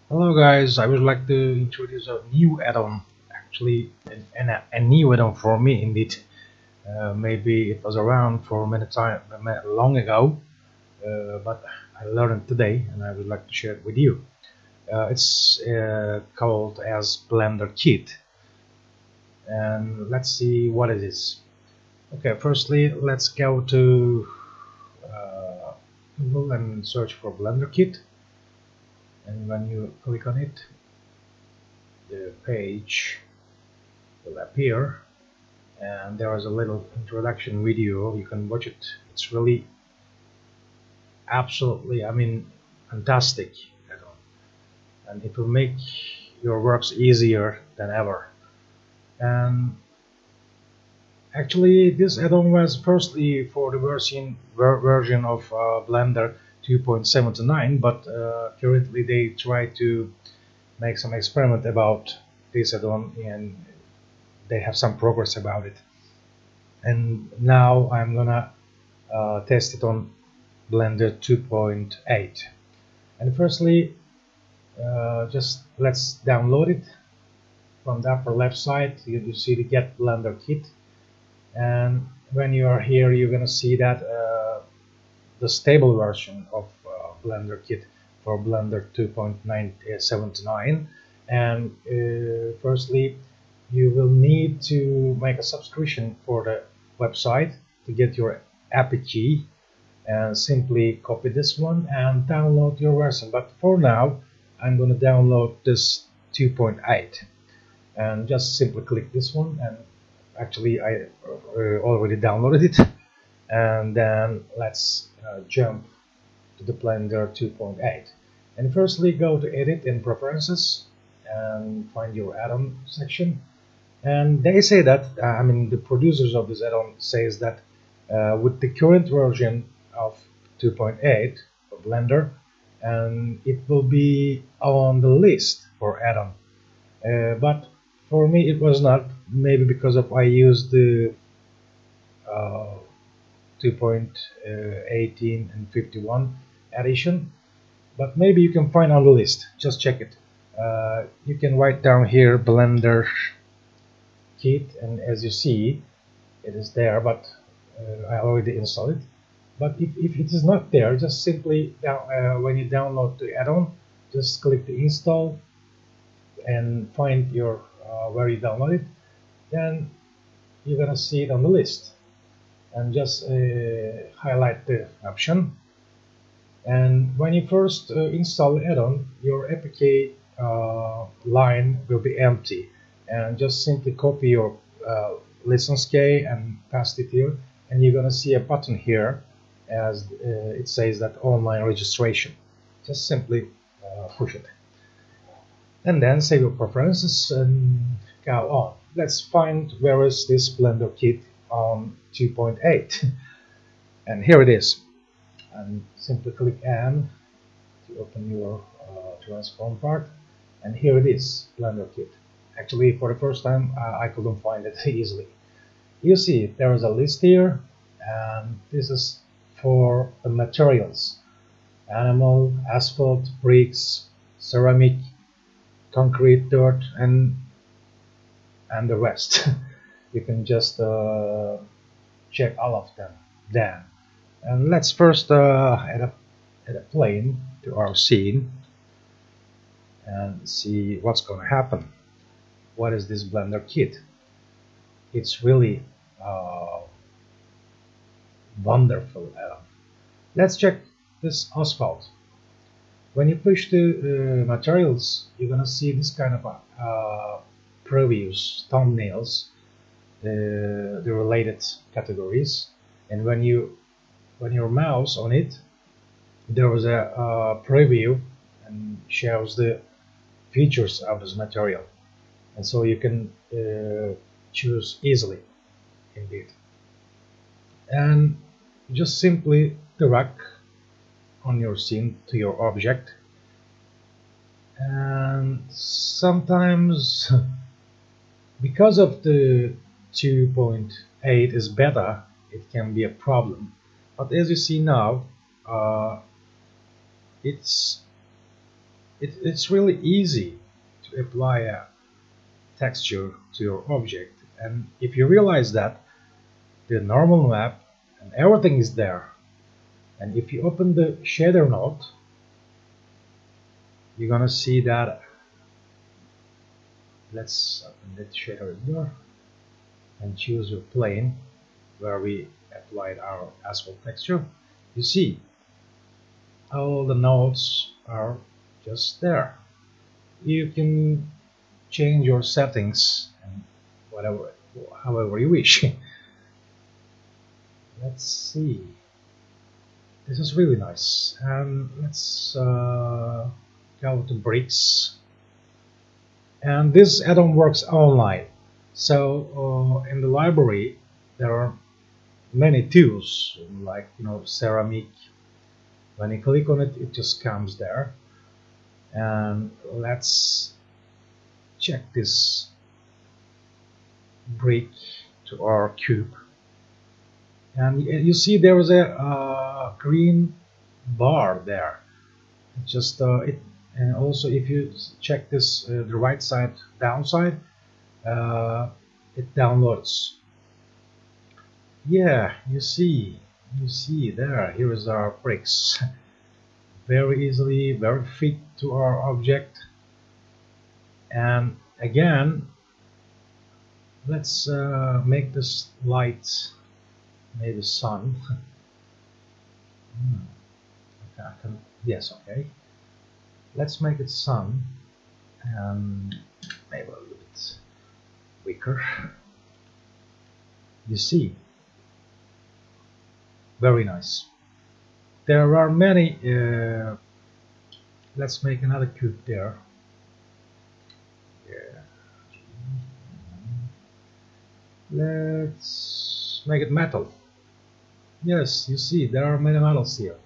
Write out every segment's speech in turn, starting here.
Hello guys, I would like to introduce a new add-on, actually a new add-on for me indeed. Maybe it was around for long ago, but I learned it today and I would like to share it with you. It's called as BlenderKit, and let's see what it is. Okay, firstly let's go to Google and search for BlenderKit, and when you click on it, the page will appear, and there is a little introduction video. You can watch it. It's really absolutely, fantastic, and it will make your works easier than ever. And actually this add-on was firstly for the version of Blender 2.79, but currently they try to make some experiment about this add-on, and they have some progress about it. And now I'm gonna test it on Blender 2.8. And firstly, just let's download it. From the upper left side you see the Get Blender Kit, and when you are here you're gonna see that the stable version of Blender Kit for Blender 2.979. And firstly you will need to make a subscription for the website to get your API key, and simply copy this one and download your version. But for now I'm going to download this 2.8, and just simply click this one, and actually I already downloaded it. And then let's jump to the Blender 2.8, and firstly go to Edit and Preferences and find your add-on section. And they say that the producers of this add-on says that with the current version of 2.8 of Blender, and it will be on the list for add-on, but for me it was not, maybe because of I used the 2.18 and 51 edition, but maybe you can find on the list. Just check it. You can write down here Blender Kit, and as you see it is there, but I already installed it. But if it is not there, just simply when you download the add-on, just click the install and find your where you download it. Then you're gonna see it on the list, and just highlight the option. And when you first install the add-on, your APK line will be empty, and just simply copy your license key and paste it here, and you're gonna see a button here as it says that online registration. Just simply push it, and then save your preferences and go on. Let's find where is this Blender Kit on 2.8, and here it is. And simply click N to open your transform part, and here it is, Blender Kit. Actually, for the first time I couldn't find it easily. You see there is a list here, and this is for the materials: animal, asphalt, bricks, ceramic, concrete, dirt, and the rest. You can just check all of them then. And let's first add a plane to our scene and see what's going to happen. What is this Blender Kit? It's really wonderful. Let's check this asphalt. When you push the materials, you're gonna see this kind of previews, thumbnails, the related categories, and when your mouse on it, there was a preview and shows the features of this material, and so you can choose easily indeed. And just simply drag on your scene to your object, and sometimes because of the 2.8 is better, it can be a problem. But as you see now, it's It's really easy to apply a texture to your object, and if you realize that the normal map and everything is there, and if you open the shader node, you're gonna see that. Let's open that shader here and choose your plane where we applied our asphalt texture. You see all the nodes are just there. You can change your settings and whatever, however you wish. Let's see. This is really nice. And let's go to bricks. And this add-on works online. So in the library there are many tools, like ceramic. When you click on it, it just comes there. And let's check this brick to our cube, and you see there is a green bar there. It's just and also if you check this the right side downside, it downloads. Yeah, you see there, here is our bricks. Very easily, very fit to our object. And again, let's make this light, maybe sun. Okay, yes, okay. Let's make it sun, and maybe a little bit weaker. You see, very nice. There are many. Let's make another cube there. Let's make it metal. Yes, you see there are many metals here.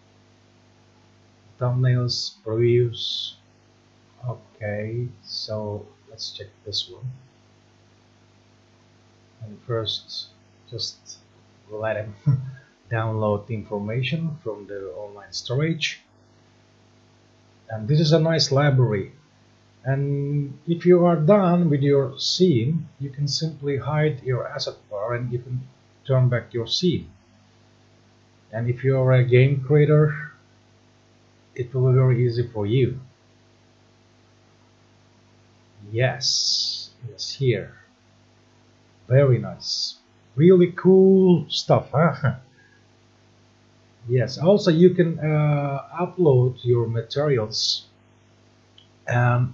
Thumbnails, previews. Okay, so let's check this one. And first, just let him download the information from the online storage. And this is a nice library. And if you are done with your scene, you can simply hide your asset bar and you can turn back your scene. And if you are a game creator, it will be very easy for you. Yes, yes, here. Very nice. Really cool stuff, huh? Yes, also you can upload your materials. And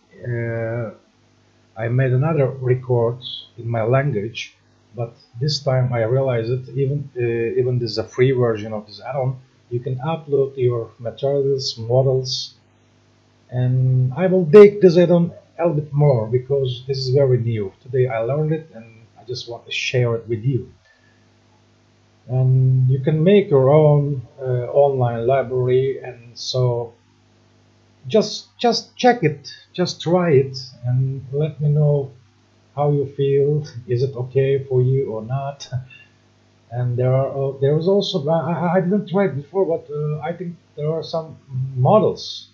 I made another record in my language, but this time I realized that even this is a free version of this add-on, you can upload your materials, models, and I will dig this add-on a little bit more because this is very new. Today I learned it and I just want to share it with you. And you can make your own online library, and so just check it, just try it, and let me know how you feel. Is it okay for you or not? And there is also I didn't try it before, but I think there are some models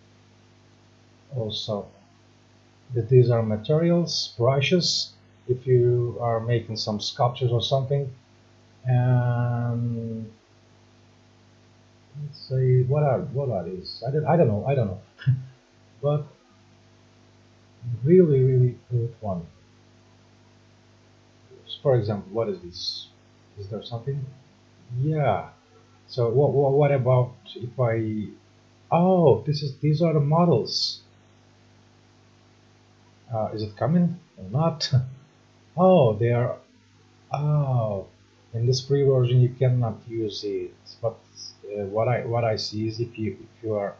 also. That these are materials, brushes, if you are making some sculptures or something. And let's say what are these? I don't know. But really good one. For example, what is this? Is there something? Yeah. So what about if I? Oh, these are the models. Is it coming or not? Oh, they are. Oh, in this free version you cannot use it. But what I see is if you are,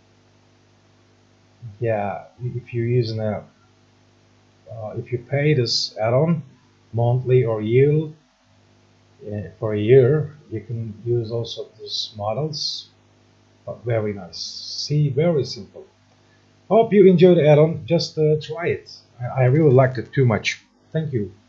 yeah, if you're using a if you pay this add-on monthly or yearly for a year, you can use also these models. But very nice. See, very simple. Hope you enjoyed the add-on. Just try it. I really liked it too much. Thank you.